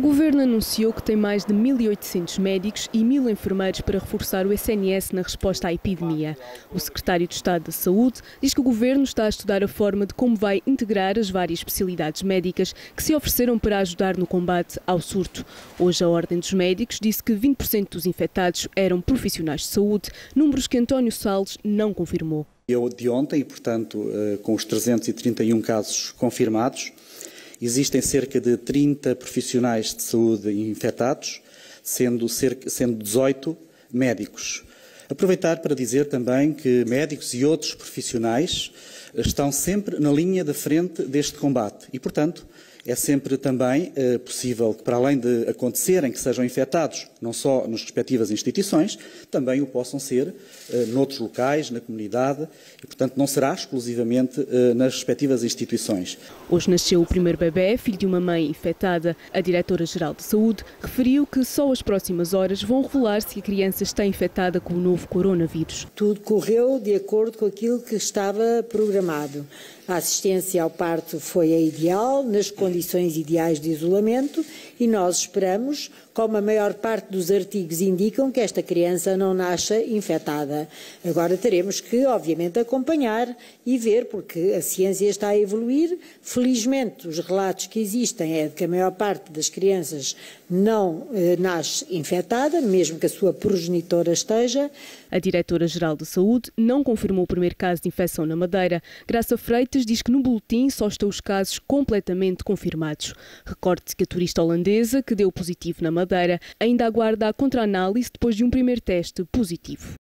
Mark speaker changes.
Speaker 1: Governo anunciou que tem mais de 1.800 médicos e 1.000 enfermeiros para reforçar o SNS na resposta à epidemia. O secretário de Estado da Saúde diz que o Governo está a estudar a forma de como vai integrar as várias especialidades médicas que se ofereceram para ajudar no combate ao surto. Hoje a Ordem dos Médicos disse que 20% dos infectados eram profissionais de saúde, números que António Salles não confirmou.
Speaker 2: Eu de ontem, portanto, com os 331 casos confirmados, existem cerca de 30 profissionais de saúde infectados, sendo 18 médicos. Aproveitar para dizer também que médicos e outros profissionais estão sempre na linha da frente deste combate e, portanto, é sempre também possível que, para além de acontecerem que sejam infectados, não só nas respectivas instituições, também o possam ser noutros locais, na comunidade, e, portanto, não será exclusivamente nas respectivas instituições.
Speaker 1: Hoje nasceu o primeiro bebê, filho de uma mãe infectada. A Diretora-Geral de Saúde referiu que só as próximas horas vão revelar se a criança está infectada com o novo coronavírus.
Speaker 3: Tudo correu de acordo com aquilo que estava programado. A assistência ao parto foi a ideal, nas condições ideais de isolamento, e nós esperamos, como a maior parte dos artigos indicam, que esta criança não nasça infectada. Agora teremos que, obviamente, acompanhar e ver, porque a ciência está a evoluir. Felizmente, os relatos que existem é de que a maior parte das crianças não nasce infectada, mesmo que a sua progenitora esteja.
Speaker 1: A Diretora-Geral de Saúde não confirmou o primeiro caso de infecção na Madeira. Graça Freitas diz que no boletim só estão os casos completamente confirmados. Recorde-se que a turista holandesa, que deu positivo na Madeira, ainda aguarda a contra-análise depois de um primeiro teste positivo.